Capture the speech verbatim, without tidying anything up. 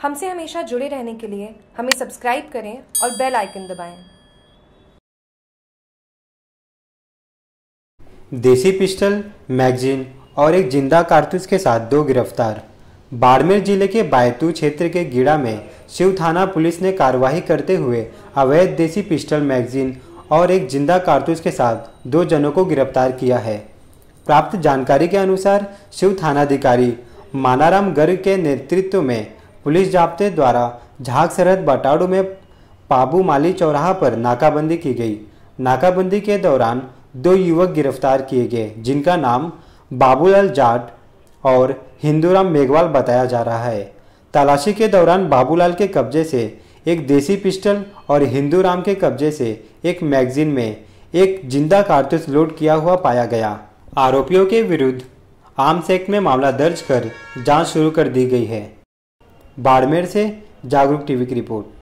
हमसे हमेशा जुड़े रहने के लिए हमें सब्सक्राइब करें और बेल आइकन दबाएं। देसी पिस्टल, मैगजीन और एक जिंदा कारतूस के साथ दो गिरफ्तार। बाड़मेर जिले के बायतू क्षेत्र के गीड़ा में शिव थाना पुलिस ने कार्रवाई करते हुए अवैध देसी पिस्टल, मैगजीन और एक जिंदा कारतूस के साथ दो जनों को गिरफ्तार किया है। प्राप्त जानकारी के अनुसार शिव थानाधिकारी मानाराम गर्ग के नेतृत्व में पुलिस जाब्ते द्वारा झाग सरहद बटाड़ू में पाबू माली चौराहा पर नाकाबंदी की गई। नाकाबंदी के दौरान दो युवक गिरफ्तार किए गए, जिनका नाम बाबूलाल जाट और हिंदूराम मेघवाल बताया जा रहा है। तलाशी के दौरान बाबूलाल के कब्जे से एक देसी पिस्टल और हिंदूराम के कब्जे से एक मैगजीन में एक जिंदा कारतूस लोड किया हुआ पाया गया। आरोपियों के विरुद्ध आर्म्स एक्ट में मामला दर्ज कर जांच शुरू कर दी गई है। बाड़मेर से जागरूक टीवी की रिपोर्ट।